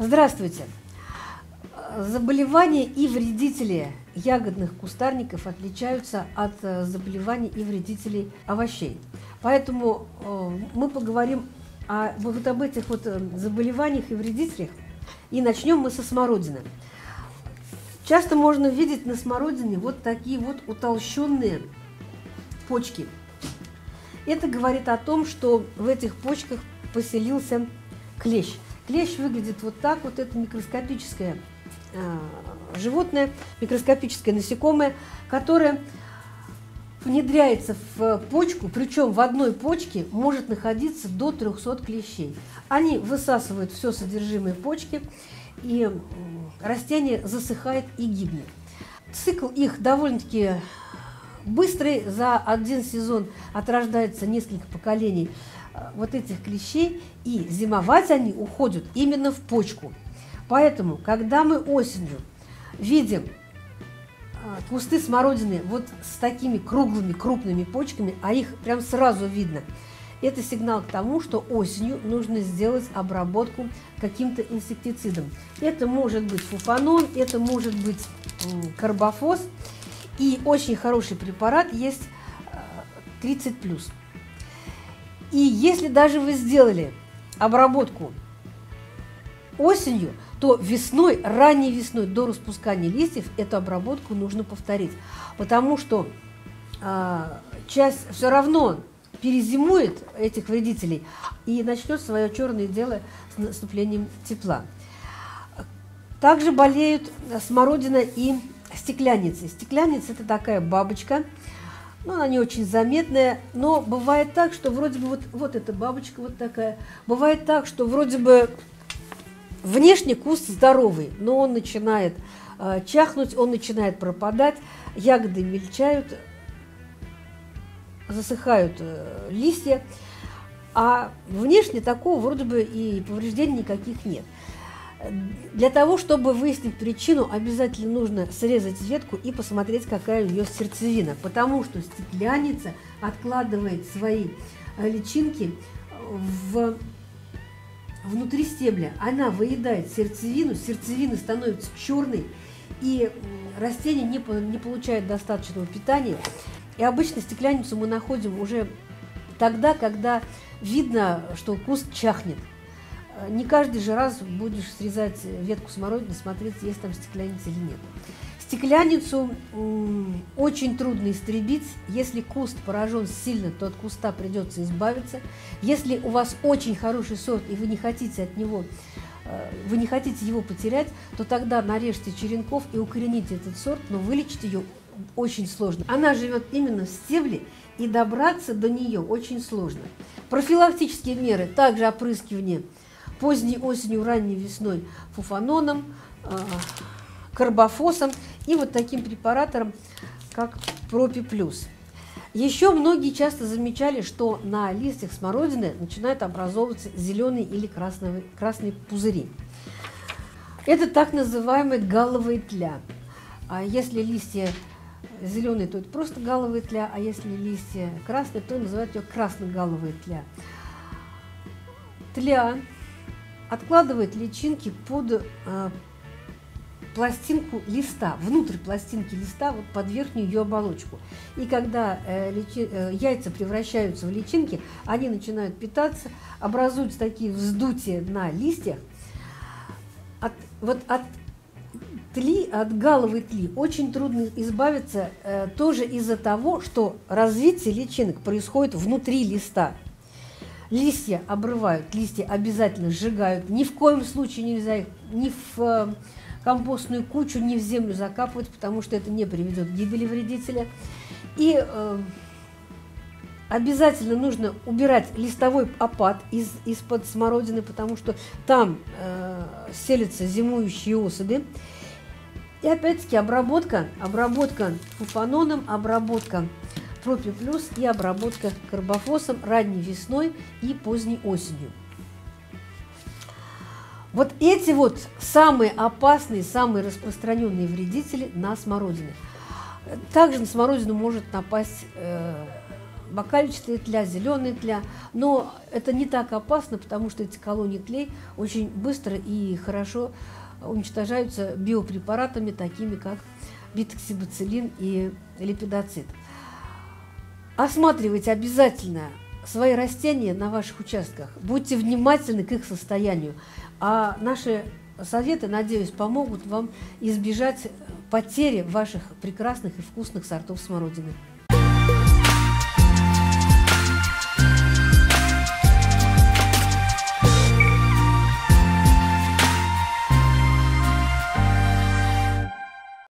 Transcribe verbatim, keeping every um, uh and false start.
Здравствуйте! Заболевания и вредители ягодных кустарников отличаются от заболеваний и вредителей овощей. Поэтому мы поговорим о, вот об этих вот заболеваниях и вредителях. И начнем мы со смородины. Часто можно видеть на смородине вот такие вот утолщенные почки. Это говорит о том, что в этих почках поселился клещ. Клещ выглядит вот так вот, это микроскопическое э, животное, микроскопическое насекомое, которое внедряется в почку, причем в одной почке может находиться до трёхсот клещей. Они высасывают все содержимое почки, и растение засыхает и гибнет. Цикл их довольно-таки быстрый, за один сезон отрождается несколько поколений вот этих клещей, и зимовать они уходят именно в почку. Поэтому, когда мы осенью видим кусты смородины вот с такими круглыми, крупными почками, а их прям сразу видно, это сигнал к тому, что осенью нужно сделать обработку каким-то инсектицидом. Это может быть фуфанон, это может быть карбофос, и очень хороший препарат есть тридцать плюс. И если даже вы сделали обработку осенью, то весной, ранней весной, до распускания листьев, эту обработку нужно повторить. Потому что э, часть все равно перезимует этих вредителей и начнет свое черное дело с наступлением тепла. Также болеют смородина и стекляницы. Стекляница – это такая бабочка. Ну, она не очень заметная, но бывает так, что вроде бы вот, вот эта бабочка вот такая. Бывает так, что вроде бы внешне куст здоровый, но он начинает э, чахнуть, он начинает пропадать, ягоды мельчают, засыхают э, листья, а внешне такого вроде бы и повреждений никаких нет. Для того, чтобы выяснить причину, обязательно нужно срезать ветку и посмотреть, какая у нее сердцевина, потому что стекляница откладывает свои личинки в, внутри стебля. Она выедает сердцевину, сердцевина становится черной, и растение не, не получает достаточного питания. И обычно стекляницу мы находим уже тогда, когда видно, что куст чахнет. Не каждый же раз будешь срезать ветку смородины, смотреть, есть там стекляница или нет. Стекляницу очень трудно истребить. Если куст поражен сильно, то от куста придется избавиться. Если у вас очень хороший сорт, и вы не хотите от него, вы не хотите его потерять, то тогда нарежьте черенков и укорените этот сорт, но вылечить ее очень сложно. Она живет именно в стебле, и добраться до нее очень сложно. Профилактические меры, также опрыскивание поздней осенью, ранней весной фуфаноном, э, карбофосом и вот таким препаратором, как Пропи плюс. Еще многие часто замечали, что на листьях смородины начинают образовываться зеленые или красные, красные пузыри. Это так называемая галловая тля. А если листья зеленые, то это просто галловая тля, а если листья красные, то называют ее красно-галловая тля. Тля откладывает личинки под э, пластинку листа, внутрь пластинки листа, вот под верхнюю ее оболочку. И когда э, личи, э, яйца превращаются в личинки, они начинают питаться, образуются такие вздутия на листьях. От, вот от тли, от галловой тли очень трудно избавиться, э, тоже из-за того, что развитие личинок происходит внутри листа. Листья обрывают, листья обязательно сжигают. Ни в коем случае нельзя их ни в э, компостную кучу, ни в землю закапывать, потому что это не приведет к гибели вредителя. И э, обязательно нужно убирать листовой опад из, из-под смородины, потому что там э, селятся зимующие особи. И опять-таки обработка, обработка фуфаноном, обработка Пропи плюс и обработка карбофосом ранней весной и поздней осенью. Вот эти вот самые опасные, самые распространенные вредители на смородине. Также на смородину может напасть э, бокальчатая тля, зеленая тля. Но это не так опасно, потому что эти колонии тлей очень быстро и хорошо уничтожаются биопрепаратами, такими как битоксибациллин и липидоцид. Осматривайте обязательно свои растения на ваших участках. Будьте внимательны к их состоянию. А наши советы, надеюсь, помогут вам избежать потери ваших прекрасных и вкусных сортов смородины.